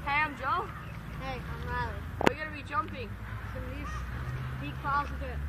Hey, I'm Joe. Hey, I'm Riley. We're gonna be jumping Some of these big balls of it.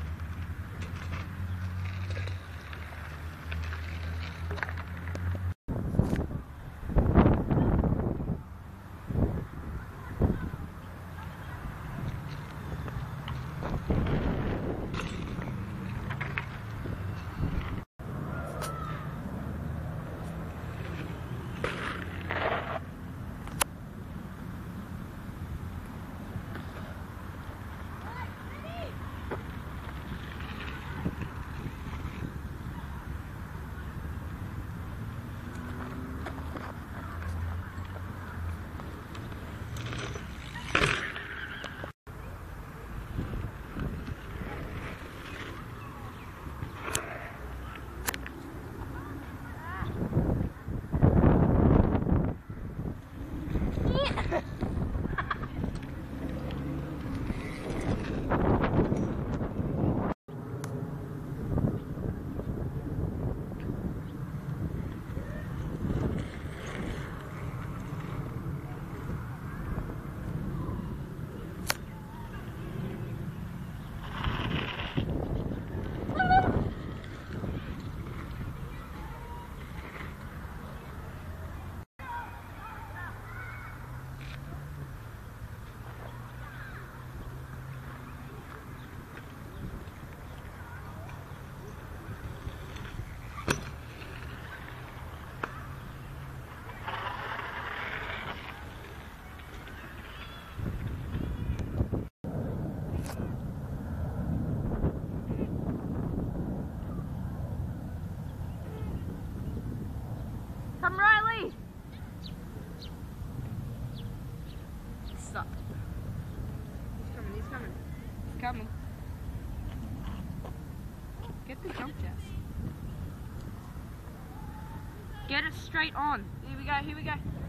Come, Riley! Stop. He's coming, he's coming. He's coming. Get the jump jets. Get it straight on. Here we go, here we go.